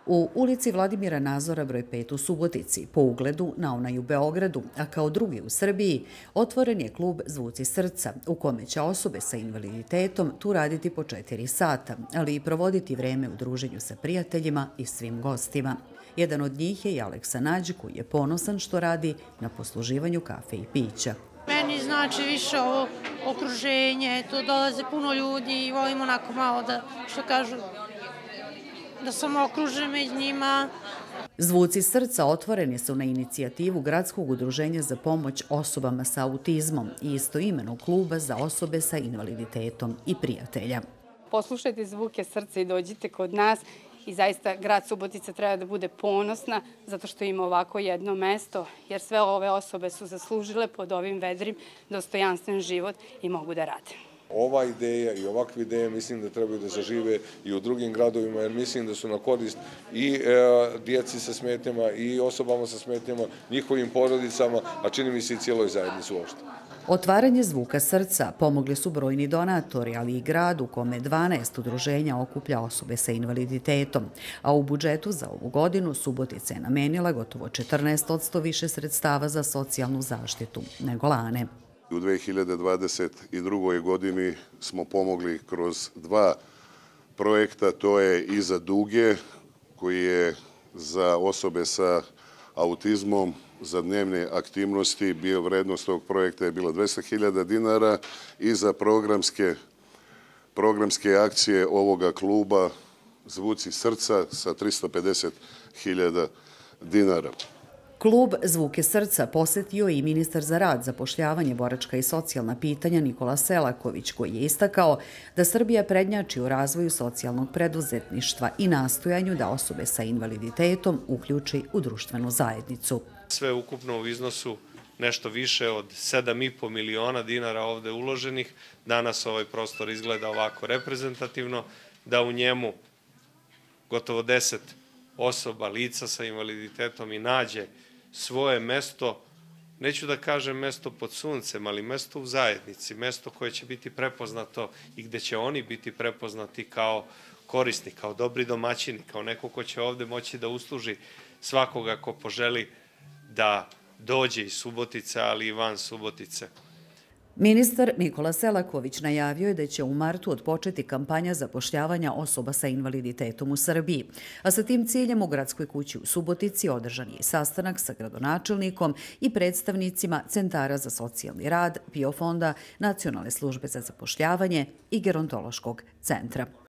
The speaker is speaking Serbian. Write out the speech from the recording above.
U ulici Vladimira Nazora broj 5 u Subotici, po ugledu na onaj u Beogradu, a kao drugi u Srbiji, otvoren je klub Zvuci srca, u kome će osobe sa invaliditetom tu raditi po 4 sata, ali i provoditi vreme u druženju sa prijateljima i svim gostima. Jedan od njih je i Aleksa Nađ, koji je ponosan što radi na posluživanju kafe i pića. Meni znači više ovo okruženje, tu dolaze puno ljudi i volim onako malo da, što kažu, da sam okružen među njima. Zvuci srca otvoreni su na inicijativu Gradskog udruženja za pomoć osobama sa autizmom i istoimenog kluba za osobe sa invaliditetom i prijatelja. Poslušajte zvuke srca i dođite kod nas i zaista grad Subotica treba da bude ponosna zato što ima ovako jedno mesto, jer sve ove osobe su zaslužile pod ovim vedrim dostojanstven život i mogu da rade. Ova ideja i ovakve ideje mislim da trebaju da zažive i u drugim gradovima, jer mislim da su na korist i djeci sa smetnjama i osobama sa smetnjama, njihovim porodicama, a čini mi se i cijeloj zajednici uopšte. Otvaranje Zvuka srca pomogli su brojni donatori, ali i grad u kome 12 udruženja okuplja osobe sa invaliditetom, a u budžetu za ovu godinu Subotica je namenila gotovo 14% više sredstava za socijalnu zaštitu nego lane. U 2022. godini smo pomogli kroz 2 projekta, to je i za Duge, koji je za osobe sa autizmom za dnevne aktivnosti, vrednost tog projekta je bila 200.000 dinara i za programske akcije ovoga kluba Zvuci srca sa 350.000 dinara. Klub Zvuke srca posetio je i ministar za rad, zapošljavanje, boračka i socijalna pitanja Nikola Selaković, koji je istakao da Srbija prednjači u razvoju socijalnog preduzetništva i nastojanju da osobe sa invaliditetom uključi u društvenu zajednicu. Sve ukupno u iznosu nešto više od 7,5 miliona dinara ovde uloženih. Danas ovaj prostor izgleda ovako reprezentativno, da u njemu gotovo 10 osoba, lica sa invaliditetom i nađe svoje mesto, neću da kažem mesto pod suncem, ali mesto u zajednici, mesto koje će biti prepoznato i gde će oni biti prepoznati kao korisni, kao dobri domaćini, kao neko ko će ovde moći da usluži svakoga ko poželi da dođe iz Subotice, ali i van Subotice. Ministar Nikola Selaković najavio je da će u martu otpočeti kampanja zapošljavanja osoba sa invaliditetom u Srbiji, a sa tim ciljem u Gradskoj kući u Subotici održan je i sastanak sa gradonačelnikom i predstavnicima Centara za socijalni rad, PIO fonda, Nacionalne službe za zapošljavanje i Gerontološkog centra.